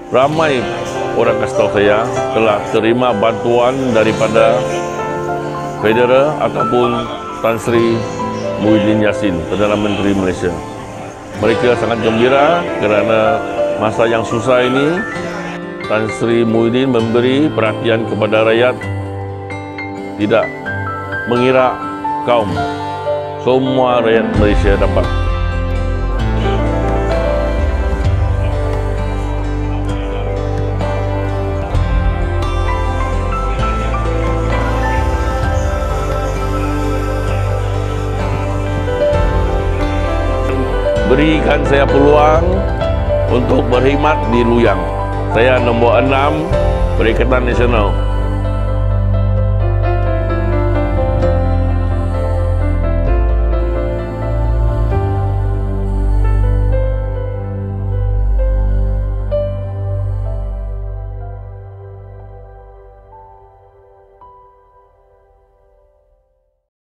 Ramai orang kasih tahu saya telah terima bantuan daripada Federal ataupun Tan Sri Muhyiddin Yassin, Perdana Menteri Malaysia. Mereka sangat gembira kerana masa yang susah ini Tan Sri Muhyiddin memberi perhatian kepada rakyat, tidak mengira kaum. Semua rakyat Malaysia dapat. Berikan saya peluang untuk berkhidmat di Luyang. Saya nombor 6 Perikatan Nasional.